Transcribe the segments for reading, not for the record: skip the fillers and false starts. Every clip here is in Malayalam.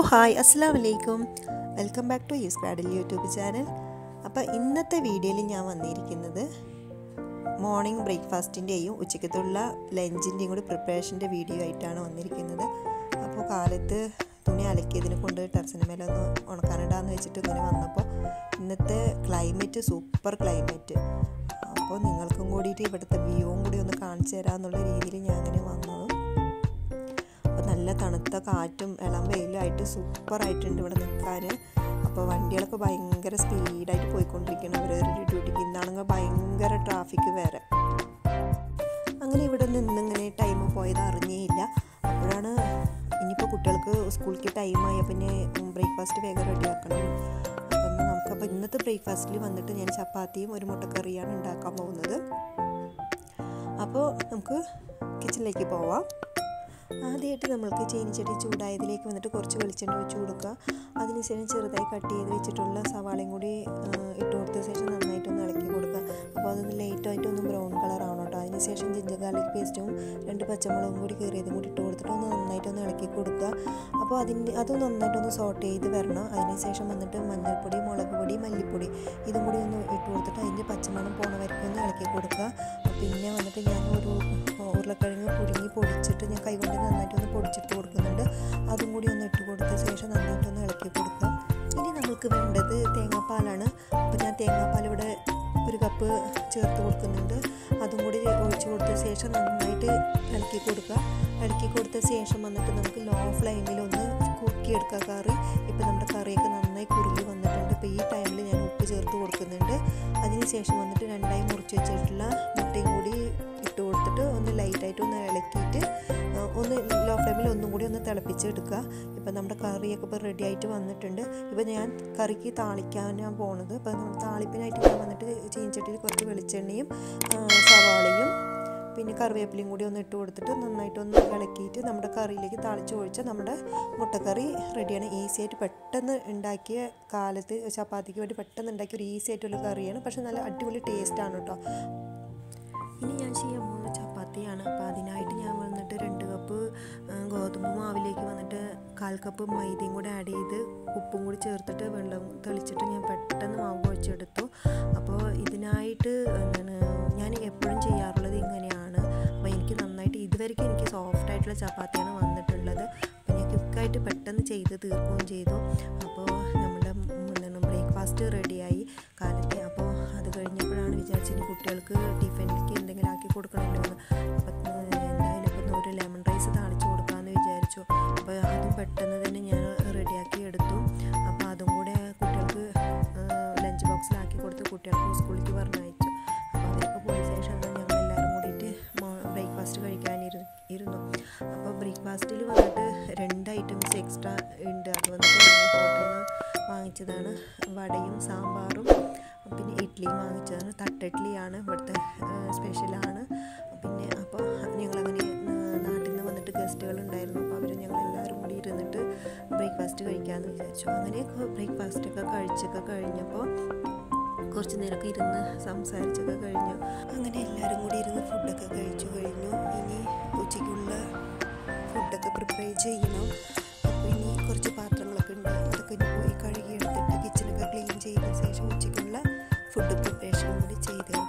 ഹായ് അസ്സലാമു അലൈക്കും. Welcome back to evescradle YouTube channel. അപ്പോൾ ഇന്നത്തെ വീഡിയോയിൽ ഞാൻ വന്നിരിക്കുന്നത് മോർണിംഗ് ബ്രേക്ക്ഫാസ്റ്റിൻ്റെയും ഉച്ചയ്ക്കത്തുള്ള ലഞ്ചിൻ്റെയും കൂടി പ്രിപ്പറേഷൻ്റെ വീഡിയോ ആയിട്ടാണ് വന്നിരിക്കുന്നത്. അപ്പോൾ കാലത്ത് തുണി അലക്കിയതിനെ കൊണ്ട് ടെറസിന് മേലെ ഒന്ന് ഉണക്കാനിടാന്ന് വെച്ചിട്ട് ഇങ്ങനെ വന്നപ്പോൾ ഇന്നത്തെ ക്ലൈമറ്റ് സൂപ്പർ ക്ലൈമറ്റ്. അപ്പോൾ നിങ്ങൾക്കും കൂടിയിട്ട് ഇവിടുത്തെ വ്യൂവും കൂടി ഒന്ന് കാണിച്ചു തരാമെന്നുള്ള രീതിയിൽ ഞാൻ അങ്ങനെ വന്നത്. അപ്പോൾ നല്ല തണുത്ത കാറ്റും ഇളം വെയിലായിട്ട് സൂപ്പറായിട്ടുണ്ട് ഇവിടെ നിൽക്കാൻ. അപ്പോൾ വണ്ടികളൊക്കെ ഭയങ്കര സ്പീഡായിട്ട് പോയിക്കൊണ്ടിരിക്കണം അവരവരുടെ ഡ്യൂട്ടിക്ക്. ഇന്നാണെങ്കിൽ ഭയങ്കര ട്രാഫിക് വേറെ. അങ്ങനെ ഇവിടെ നിന്നിങ്ങനെ ടൈം പോയത് അറിഞ്ഞേയില്ല. അപ്പോഴാണ് ഇനിയിപ്പോൾ കുട്ടികൾക്ക് സ്കൂളിലേക്ക് ടൈമായി, പിന്നെ ബ്രേക്ക്ഫാസ്റ്റ് വേഗം റെഡിയാക്കണം. അപ്പോൾ ഇന്നത്തെ ബ്രേക്ക്ഫാസ്റ്റിൽ വന്നിട്ട് ഞാൻ ചപ്പാത്തിയും ഒരു മുട്ടക്കറിയാണ് ഉണ്ടാക്കാൻ പോകുന്നത്. അപ്പോൾ നമുക്ക് കിച്ചണിലേക്ക് പോവാം. ആദ്യമായിട്ട് നമ്മൾക്ക് ചീനിച്ചട്ടി ചൂടായതിലേക്ക് വന്നിട്ട് കുറച്ച് വെളിച്ചെണ്ണ ഒഴിച്ച് കൊടുക്കുക. അതിനുശേഷം ചെറുതായി കട്ട് ചെയ്ത് വെച്ചിട്ടുള്ള സവാളയും കൂടി ഇട്ട് കൊടുത്ത ശേഷം നന്നായിട്ടൊന്ന് ഇളക്കി കൊടുക്കുക. അപ്പോൾ അതൊന്ന് ലൈറ്റായിട്ടൊന്ന് ബ്രൗൺ കളർ ആവണം കേട്ടോ. അതിനുശേഷം ജിഞ്ചർ ഗാർലിക് പേസ്റ്റും 2 പച്ചമുളകും കൂടി കീറിയതും കൂടി ഇട്ട് കൊടുത്തിട്ട് ഒന്ന് നന്നായിട്ടൊന്ന് ഇളക്കി കൊടുക്കുക. അപ്പോൾ അത് നന്നായിട്ടൊന്ന് സോട്ട് ചെയ്ത് വരണം. അതിനുശേഷം വന്നിട്ട് മഞ്ഞൾപ്പൊടി, മുളക് പൊടി, മല്ലിപ്പൊടി ഇതും കൂടി ഒന്ന് ഇട്ട് കൊടുത്തിട്ട് അതിൻ്റെ പച്ചമണം പോണ വരയ്ക്കും ഒന്ന് ഇളക്കി കൊടുക്കുക. പിന്നെ വന്നിട്ട് ഞാൻ ഒരു ഉരുളക്കിഴങ്ങ് പുഴുങ്ങി പൊടിച്ചിട്ട് ഞാൻ കൈകൊണ്ട് നന്നായിട്ടൊന്ന് പൊടിച്ചിട്ട് കൊടുക്കുന്നുണ്ട്. അതും കൂടി ഒന്ന് ഇട്ട് കൊടുത്ത ശേഷം നന്നായിട്ടൊന്ന് ഇളക്കി കൊടുക്കുക. ഇനി നമുക്ക് വേണ്ടത് തേങ്ങാപ്പാലാണ്. അപ്പോൾ ഞാൻ തേങ്ങാപ്പാൽ ഇവിടെ 1 കപ്പ് ചേർത്ത് കൊടുക്കുന്നുണ്ട്. അതും കൂടി ഒഴിച്ച് കൊടുത്ത ശേഷം നന്നായിട്ട് ഇളക്കി കൊടുക്കുക. ഇളക്കി കൊടുത്ത ശേഷം വന്നിട്ട് നമുക്ക് ലോ ഫ്ലെയിമിലൊന്ന് കുറുക്കിയെടുക്കുക കറി. ഇപ്പോൾ നമ്മുടെ കറിയൊക്കെ നന്നായി കുറുകി വന്നിട്ടുണ്ട്. ഇപ്പോൾ ഈ ടൈമിൽ ഞാൻ ഉപ്പ് ചേർത്ത് കൊടുക്കുന്നുണ്ട്. അതിന് ശേഷം വന്നിട്ട് 2ആയി മുറിച്ച് വെച്ചിട്ടുള്ള മുട്ടയും കൂടി ഇട്ട് കൊടുത്തിട്ട് ഒന്ന് ലൈറ്റായിട്ട് ഒന്ന് ഇളക്കിയിട്ട് ഒന്ന് ലോ ഫ്ലെയിമിൽ ഒന്നും കൂടി ഒന്ന് തിളപ്പിച്ചെടുക്കുക. ഇപ്പം നമ്മുടെ കറിയൊക്കെ ഇപ്പോൾ റെഡി ആയിട്ട് വന്നിട്ടുണ്ട്. ഇപ്പോൾ ഞാൻ കറിക്ക് താളിക്കാനാണ് പോണത്. അപ്പോൾ നമ്മൾ താളിപ്പിനായിട്ട് ഞാൻ വന്നിട്ട് ചീനിച്ചട്ടിയിൽ കുറച്ച് വെളിച്ചെണ്ണയും സവാളയും പിന്നെ കറിവേപ്പിലയും കൂടി ഒന്ന് ഇട്ട് കൊടുത്തിട്ട് നന്നായിട്ടൊന്ന് ഇളക്കിയിട്ട് നമ്മുടെ കറിയിലേക്ക് താളിച്ച് ഒഴിച്ചാൽ നമ്മുടെ മുട്ടക്കറി റെഡിയാണ്. ഈസി ആയിട്ട് പെട്ടെന്ന് ഉണ്ടാക്കിയ കാലത്ത് ചപ്പാത്തിക്ക് വേണ്ടി പെട്ടെന്ന് ഉണ്ടാക്കിയ ഒരു ഈസി ആയിട്ടുള്ള കറിയാണ്. പക്ഷേ നല്ല അടിപൊളി ടേസ്റ്റാണ് കേട്ടോ. ഇനി ഞാൻ ചെയ്യാൻ പോകുന്ന ചപ്പാത്തിയാണ്. അപ്പോൾ അതിനായിട്ട് ഞാൻ വന്നിട്ട് 2 കപ്പ് ഗോതമ്പ് മാവിലേക്ക് വന്നിട്ട് 1/4 കപ്പ് മൈദയും കൂടെ ആഡ് ചെയ്ത് ഉപ്പും കൂടി ചേർത്തിട്ട് വെള്ളം തെളിച്ചിട്ട് ഞാൻ പെട്ടെന്ന് മാവ് കുഴച്ചെടുത്തു. അപ്പോൾ ഇതിനായിട്ട് ഞാൻ എപ്പോഴും ചെയ്യാറുള്ളത് ഇങ്ങനെയാണ്. അപ്പോൾ എനിക്ക് നന്നായിട്ട് ഇതുവരെയ്ക്കും എനിക്ക് സോഫ്റ്റായിട്ടുള്ള ചപ്പാത്തിയാണ് വന്നിട്ടുള്ളത്. അപ്പോൾ ഞാൻ ക്വിക്കായിട്ട് പെട്ടെന്ന് ചെയ്ത് തീർക്കുകയും ചെയ്തു. അപ്പോൾ നമ്മുടെ ബ്രേക്ക്ഫാസ്റ്റ് റെഡിയായി കാലത്തെ. അപ്പോൾ അത് കഴിഞ്ഞപ്പോഴാണ് വിചാരിച്ചത് കുട്ടികൾക്ക് ടിഫിനിലേക്ക് എന്തെങ്കിലും ആക്കി കൊടുക്കണമല്ലോ എന്ന്. അപ്പം എന്തായാലും ഇപ്പം ഒരു ലെമൺ റൈസ് താളിച്ച് കൊടുക്കാമെന്ന് വിചാരിച്ചു. അപ്പോൾ അതും പെട്ടെന്ന് തന്നെ ഞാൻ റെഡിയാക്കി എടുത്തു. അപ്പോൾ അതും കൂടെ കുട്ടികൾക്ക് ലഞ്ച് ബോക്സിലാക്കി കൊടുത്ത് കുട്ടികൾക്ക് സ്കൂളിലേക്ക് പറഞ്ഞയച്ചു. അപ്പോൾ അതിലൊക്കെ പോയ ശേഷം ഞങ്ങളെല്ലാവരും കൂടിയിട്ട് ബ്രേക്ക്ഫാസ്റ്റ് കഴിക്കാനിരുന്നു. അപ്പോൾ ബ്രേക്ക്ഫാസ്റ്റിൽ വന്നിട്ട് 2 ഐറ്റംസ് എക്സ്ട്രാ ഉണ്ട്. അത് വന്നിട്ട് ഹോട്ടലിൽ നിന്ന് വാങ്ങിച്ചതാണ്. വടയും സാമ്പാറും പിന്നെ ഇഡ്ഡലിയും വാങ്ങിച്ചതാണ്. തട്ടിഡ്ഡലിയാണ് ഇവിടുത്തെ സ്പെഷ്യലാണ്. പിന്നെ അപ്പോൾ ഞങ്ങളങ്ങനെ നാട്ടിൽ നിന്ന് വന്നിട്ട് ഗസ്റ്റുകൾ ഉണ്ടായിരുന്നു. അപ്പോൾ അവർ ഞങ്ങളെല്ലാവരും കൂടി ഇരുന്നിട്ട് ബ്രേക്ക്ഫാസ്റ്റ് കഴിക്കാമെന്ന് വിചാരിച്ചു. അങ്ങനെ ബ്രേക്ക്ഫാസ്റ്റൊക്കെ കഴിച്ചൊക്കെ കഴിഞ്ഞപ്പോൾ കുറച്ച് നേരമൊക്കെ ഇരുന്ന് സംസാരിച്ചൊക്കെ കഴിഞ്ഞു. അങ്ങനെ എല്ലാവരും കൂടി ഇരുന്ന് ഫുഡൊക്കെ കഴിച്ചു കഴിഞ്ഞു. ഇനി ഉച്ചയ്ക്കുള്ള ഫുഡൊക്കെ പ്രിപ്പയർ ചെയ്യണം. അപ്പോൾ ഇനി കുറച്ച് പാത്രങ്ങളൊക്കെ ഉണ്ട്. അതൊക്കെ ഇനി പോയി കഴുകിയെടുത്തിട്ട് കിച്ചണൊക്കെ ക്ലീൻ ചെയ്ത ശേഷം ഉച്ചയ്ക്കുള്ള ഫുഡ് പ്രിപ്പറേഷൻ കൂടി ചെയ്തെടുക്കാം.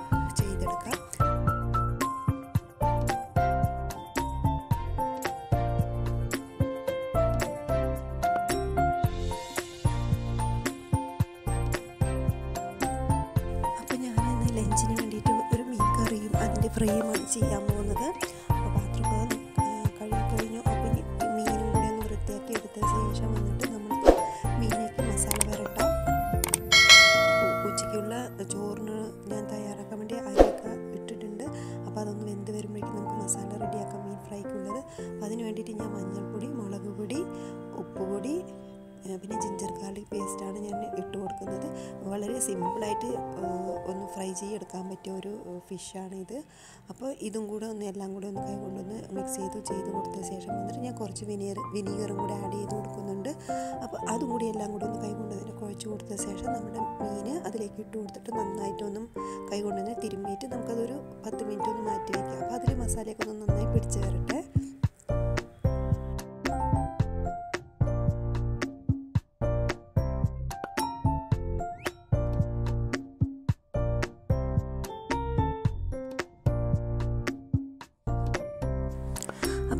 അപ്പോൾ ഞാൻ ലഞ്ചിന് വേണ്ടിയിട്ട് ഒരു മീൻ കറിയും അതിൻ്റെ ഫ്രൈയുമാണ് ചെയ്യാൻ പോകുന്നത്. അപ്പോൾ പാത്രമൊക്കെ കഴുകി കഴിഞ്ഞു. അപ്പോൾ ഇനി മീനും കൂടി ഒന്ന് വൃത്തിയാക്കി എടുത്ത ശേഷം വന്നിട്ട് നമുക്ക് മീനിലേക്ക് മസാല വരട്ടാം. ഉച്ചയ്ക്കുള്ള ചോറിന് ഞാൻ തയ്യാറാക്കാൻ വേണ്ടി അരിയൊക്കെ ഇട്ടിട്ടുണ്ട്. അപ്പോൾ അതൊന്ന് വെന്ത് വരുമ്പോഴേക്കും നമുക്ക് മസാല റെഡിയാക്കാം മീൻ ഫ്രൈക്കുള്ളത്. അപ്പോൾ അതിന് വേണ്ടിയിട്ട് ഞാൻ മഞ്ഞൾപ്പൊടി, മുളക് പൊടി, ഉപ്പുപൊടി പിന്നെ ജിഞ്ചർ ഗാർലിക് പേസ്റ്റാണ് ഞാൻ ഇട്ട് കൊടുക്കുന്നത്. വളരെ സിമ്പിളായിട്ട് ഒന്ന് ഫ്രൈ ചെയ്തെടുക്കാൻ പറ്റിയ ഒരു ഫിഷാണിത്. അപ്പോൾ ഇതും കൂടെ എല്ലാം കൂടെ ഒന്ന് കൈ കൊണ്ടൊന്ന് മിക്സ് ചെയ്ത് കൊടുത്ത ശേഷം വന്നിട്ട് ഞാൻ കുറച്ച് വിനീഗറും കൂടെ ആഡ് ചെയ്ത് കൊടുക്കുന്നുണ്ട്. അപ്പോൾ അതും കൂടി എല്ലാം കൂടെ ഒന്ന് കൈ കൊണ്ട് തന്നെ കുഴച്ച് കൊടുത്ത ശേഷം നമ്മുടെ മീൻ അതിലേക്ക് ഇട്ട് കൊടുത്തിട്ട് നന്നായിട്ടൊന്നും കൈ കൊണ്ട് തന്നെ തിരുമ്മിയിട്ട് നമുക്കതൊരു 10 മിനിറ്റ് ഒന്ന് മാറ്റി വയ്ക്കാം. അപ്പോൾ അതിൽ മസാലയൊക്കെ ഒന്ന് നന്നായി പിടിച്ച് വരട്ടെ.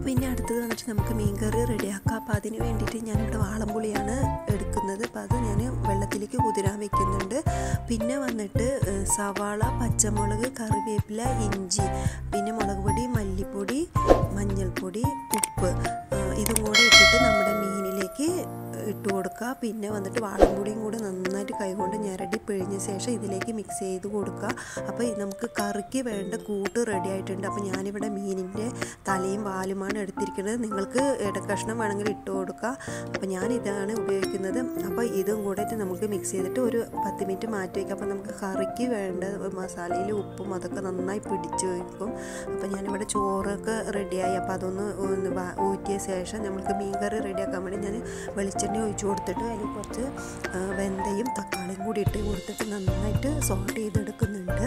പിന്നെ അടുത്തത് വന്നിട്ട് നമുക്ക് മീൻ കറി റെഡിയാക്കാം. അപ്പോൾ അതിന് വേണ്ടിയിട്ട് ഞാനിവിടെ വാളംപുളിയാണ് എടുക്കുന്നത്. അപ്പോൾ അത് ഞാൻ വെള്ളത്തിലേക്ക് കുതിരാൻ വെക്കുന്നുണ്ട്. പിന്നെ വന്നിട്ട് സവാള, പച്ചമുളക്, കറിവേപ്പില, ഇഞ്ചി, പിന്നെ മുളക് പൊടി, മല്ലിപ്പൊടി, മഞ്ഞൾപ്പൊടി, ഉപ്പ് ഇതും കൂടെ ഇട്ടിട്ട് നമ്മുടെ മീനിലേക്ക് ഇട്ട് കൊടുക്കുക. പിന്നെ വന്നിട്ട് വാളംപുളിയും കൂടെ നന്നായിട്ട് കൈകൊണ്ട് ഞെരടി പിഴിഞ്ഞ ശേഷം ഇതിലേക്ക് മിക്സ് ചെയ്ത് കൊടുക്കുക. അപ്പോൾ നമുക്ക് കറിക്ക് വേണ്ട കൂട്ട് റെഡി ആയിട്ടുണ്ട്. അപ്പോൾ ഞാനിവിടെ മീനിൻ്റെ തലയും വാലുമാണ് എടുത്തിരിക്കുന്നത്. നിങ്ങൾക്ക് ഇടക്കഷ്ണം വേണമെങ്കിൽ ഇട്ട് കൊടുക്കുക. അപ്പോൾ ഞാനിതാണ് ഉപയോഗിക്കുന്നത്. അപ്പോൾ ഇതും കൂടെ നമുക്ക് മിക്സ് ചെയ്തിട്ട് ഒരു 10 മിനിറ്റ് മാറ്റി വയ്ക്കുക. അപ്പോൾ നമുക്ക് കറിക്ക് വേണ്ട മസാലയിൽ ഉപ്പും അതൊക്കെ നന്നായി പിടിച്ച് വയ്ക്കും. അപ്പോൾ ഞാനിവിടെ ചോറൊക്കെ റെഡിയായി. അപ്പോൾ അതൊന്ന് ഊറ്റിയ ശേഷം നമുക്ക് മീൻ കറി റെഡിയാക്കാൻ വേണ്ടി ഞാൻ വെളിച്ചെണ്ണ ഒഴിച്ച് കൊടുത്തിട്ട് അതിൽ കുറച്ച് വെന്തയും തക്കാളിയും കൂടി ഇട്ട് കൊടുത്തിട്ട് നന്നായിട്ട് സോട്ട് ചെയ്തെടുക്കുന്നുണ്ട്.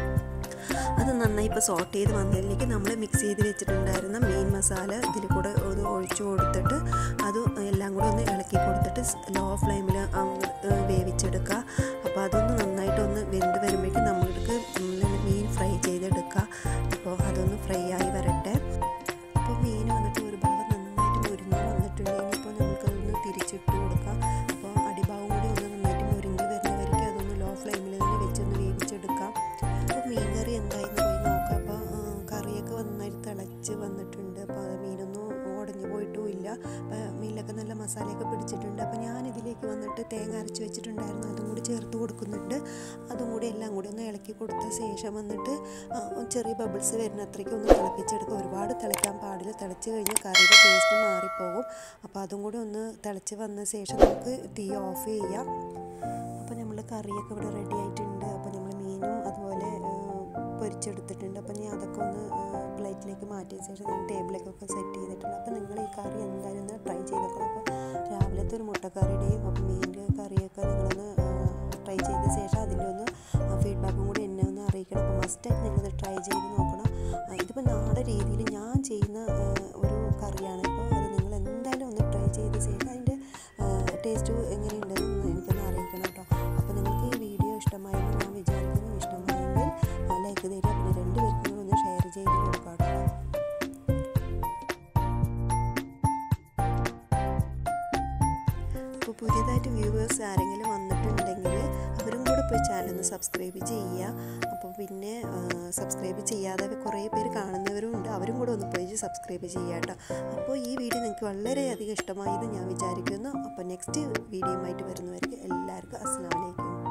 അത് നന്നായി ഇപ്പോൾ സോട്ട് ചെയ്ത് വന്നതിലേക്ക് നമ്മൾ മിക്സ് ചെയ്ത് വെച്ചിട്ടുണ്ടായിരുന്ന മീൻ മസാല ഇതിൽ കൂടെ ഒന്ന് ഒഴിച്ചു കൊടുത്തിട്ട് അത് എല്ലാം കൂടെ ഒന്ന് ഇളക്കി കൊടുത്തിട്ട് ലോ ഫ്ലെയിമിൽ വേവിച്ചെടുക്കുക. അപ്പോൾ അതൊന്ന് നന്നായിട്ടൊന്ന് വെന്ത് വരുമ്പോഴേക്കും നമ്മൾക്ക് മീൻ ഫ്രൈ ചെയ്തെടുക്കുക. അപ്പോൾ അതൊന്ന് ഫ്രൈ ആയി വരട്ടെ. അപ്പോൾ മീൻ വന്നിട്ട് ഒരു ഭാഗം നന്നായിട്ട് മുരിഞ്ഞ് വന്നിട്ടുണ്ടെങ്കിൽ ഇപ്പോൾ നമുക്കതൊന്ന് തിരിച്ചിട്ട് കൊടുക്കാം. അപ്പോൾ അടിഭാഗം കൂടി ഒന്ന് നന്നായിട്ട് മുരിഞ്ഞ് വരുന്നവർക്ക് അതൊന്ന് ലോ ഫ്ലെയിമിൽ തന്നെ വെച്ചൊന്ന് വേവിച്ചെടുക്കാം. അപ്പോൾ മീൻ കറി എന്തായെന്ന് പോയി നോക്കാം. അപ്പോൾ കറിയൊക്കെ നന്നായിട്ട് തിളച്ച് വന്നിട്ടുണ്ട്. അപ്പോൾ മീനൊന്നും ഉടഞ്ഞു പോയിട്ടുമില്ല. അപ്പോൾ മീനിലൊക്കെ നല്ല മസാലയൊക്കെ പിടിച്ചിട്ടുണ്ട്. അപ്പോൾ ഞാനിതിലേക്ക് വന്നിട്ട് തേങ്ങ അരച്ച് വെച്ചിട്ടുണ്ടായിരുന്നു, അതും കൂടി ചേർത്ത് കൊടുക്കുന്നുണ്ട്. അതും കൂടി എല്ലാം കൂടി ഒന്ന് ഇളക്കി കൊടുത്ത ശേഷം വന്നിട്ട് ചെറിയ ബബിൾസ് വരുന്ന അത്രയ്ക്ക് ഒന്ന് തിളപ്പിച്ചെടുക്കുക. ഒരുപാട് തിളയ്ക്കാൻ പാടില്ല. തിളച്ച് കഴിഞ്ഞാൽ കറിയുടെ ടേസ്റ്റ് മാറിപ്പോകും. അപ്പോൾ അതും കൂടി ഒന്ന് തിളച്ച് വന്ന ശേഷം നമുക്ക് തീ ഓഫ് ചെയ്യാം. അപ്പോൾ നമ്മൾ കറിയൊക്കെ ഇവിടെ റെഡി ആയിട്ടുണ്ട്. അപ്പോൾ നമ്മൾ മീനും അതുപോലെ പൊരിച്ചെടുത്തിട്ടുണ്ട്. അപ്പോൾ ഞാൻ അതൊക്കെ ഒന്ന് പ്ലേറ്റിലേക്ക് മാറ്റിയ ശേഷം ഞാൻ ടേബിളിലേക്കൊക്കെ സെറ്റ് ചെയ്തിട്ടുണ്ട്. അപ്പോൾ നിങ്ങൾ ഈ കറി എന്തായാലും ഒന്ന് ട്രൈ ചെയ്തേക്കണം. അപ്പോൾ രാവിലത്തെ ഒരു മുട്ടക്കറിയുടെയും അപ്പോൾ മീൻ്റെ കറിയൊക്കെ നിങ്ങളൊന്ന് ട്രൈ ചെയ്ത ശേഷം അതിൻ്റെ ഒന്ന് ഫീഡ്ബാക്കും കൂടി എന്നെ ഒന്ന് അറിയിക്കണം. അപ്പോൾ മസ്റ്റായിട്ട് നിങ്ങളത് ട്രൈ ചെയ്ത് നോക്കണം. ഇതിപ്പോൾ നാടൻ രീതിയിൽ ഞാൻ ചെയ്യുന്ന ഒരു കറിയാണ്. അപ്പോൾ അത് നിങ്ങൾ എന്തായാലും ഒന്ന് ട്രൈ ചെയ്ത ശേഷം അതിൻ്റെ ടേസ്റ്റ് എങ്ങനെയുണ്ടെന്ന് എനിക്കൊന്ന് അറിയിക്കണം കേട്ടോ. അപ്പോൾ നിങ്ങൾക്ക് ഈ വീഡിയോ ഇഷ്ടമായെന്ന് ഞാൻ വിചാരിക്കുന്നു. ഇഷ്ടമായെങ്കിൽ ലൈക്ക് തരിക. പിന്നെ 2 പേർക്കും ഒന്ന് ഷെയർ ചെയ്ത് കൊടുക്കാം കേട്ടോ. അപ്പോൾ പുതിയതായിട്ട് വ്യൂവേഴ്സ് ആരെങ്കിലും വന്നിട്ടുണ്ടെങ്കിൽ അവരും കൂടെ പോയി ചാനൽ സബ്സ്ക്രൈബ് ചെയ്യുക. അപ്പോൾ പിന്നെ സബ്സ്ക്രൈബ് ചെയ്യാതെ കുറേ പേര് കാണുന്നവരും ഉണ്ട്, അവരും കൂടെ ഒന്ന് പോയി സബ്സ്ക്രൈബ് ചെയ്യുക കേട്ടോ. അപ്പോൾ ഈ വീഡിയോ നിങ്ങൾക്ക് വളരെയധികം ഇഷ്ടമായെന്ന് ഞാൻ വിചാരിക്കുന്നു. അപ്പോൾ നെക്സ്റ്റ് വീഡിയോയുമായിട്ട് വരുന്നവർക്ക് എല്ലാവർക്കും അസ്സലാമു അലൈക്കും.